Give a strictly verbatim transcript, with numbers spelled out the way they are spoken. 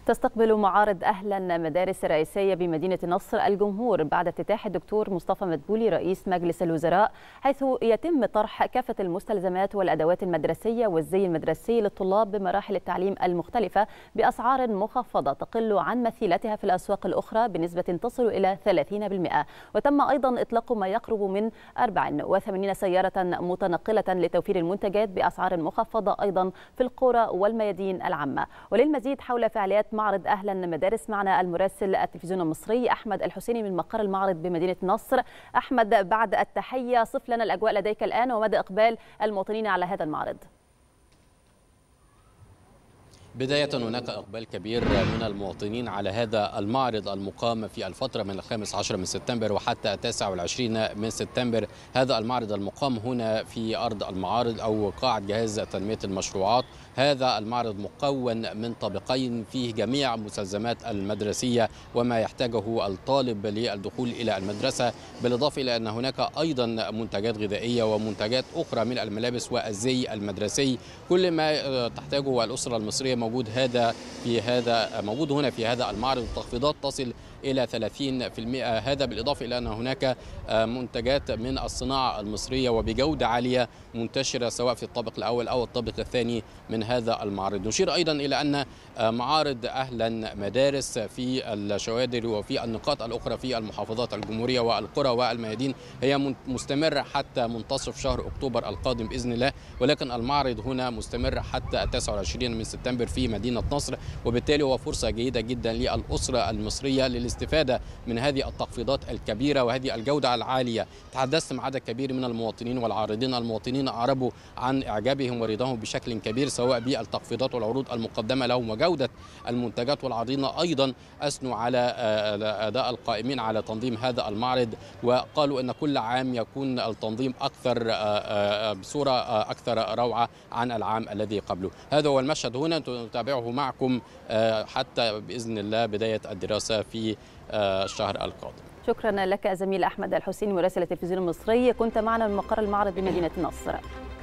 تستقبل معارض أهلا مدارس الرئيسية بمدينة نصر الجمهور بعد افتتاح الدكتور مصطفى مدبولي رئيس مجلس الوزراء، حيث يتم طرح كافة المستلزمات والأدوات المدرسية والزي المدرسي للطلاب بمراحل التعليم المختلفة بأسعار مخفضة تقل عن مثيلتها في الأسواق الأخرى بنسبة تصل إلى ثلاثين بالمئة. وتم أيضا إطلاق ما يقرب من أربع وثمانين سيارة متنقلة لتوفير المنتجات بأسعار مخفضة أيضا في القرى والميادين العامة. وللمزيد حول فعاليات معرض أهلا مدارس معنا المراسل التلفزيون المصري أحمد الحسيني من مقر المعرض بمدينة نصر. أحمد، بعد التحية صف لنا الأجواء لديك الآن ومدى إقبال المواطنين على هذا المعرض. بداية هناك إقبال كبير من المواطنين على هذا المعرض المقام في الفترة من الخامس عشر من سبتمبر وحتى التاسع والعشرين من سبتمبر. هذا المعرض المقام هنا في أرض المعارض أو قاعة جهاز تنمية المشروعات. هذا المعرض مكون من طابقين فيه جميع المستلزمات المدرسية وما يحتاجه الطالب للدخول إلى المدرسة، بالإضافة إلى أن هناك أيضا منتجات غذائية ومنتجات أخرى من الملابس والزي المدرسي. كل ما تحتاجه الأسرة المصرية موجود هذا في هذا موجود هنا في هذا المعرض. التخفيضات تصل إلى ثلاثين بالمئة. هذا بالإضافة إلى أن هناك منتجات من الصناعة المصرية وبجودة عالية منتشرة سواء في الطابق الأول أو الطابق الثاني من هذا المعرض. نشير أيضا إلى أن معارض أهلا مدارس في الشوادر وفي النقاط الأخرى في المحافظات الجمهورية والقرى والميادين هي مستمرة حتى منتصف شهر أكتوبر القادم بإذن الله، ولكن المعرض هنا مستمر حتى التاسع والعشرين من سبتمبر في مدينة نصر، وبالتالي هو فرصة جيدة جدا للأسرة المصرية للاستفادة من هذه التخفيضات الكبيرة وهذه الجودة العالية. تحدثت مع عدد كبير من المواطنين والعارضين. المواطنين أعربوا عن إعجابهم ورضاهم بشكل كبير سواء بالتخفيضات والعروض المقدمة لهم وجودة المنتجات، والعارضين أيضا أثنوا على أداء القائمين على تنظيم هذا المعرض، وقالوا أن كل عام يكون التنظيم أكثر بصورة أكثر روعة عن العام الذي قبله. هذا هو المشهد هنا نتابعه معكم حتى بإذن الله بداية الدراسة في الشهر القادم. شكرا لك زميل أحمد الحسيني مراسل التلفزيون المصري، كنت معنا من مقر المعرض بمدينة نصر.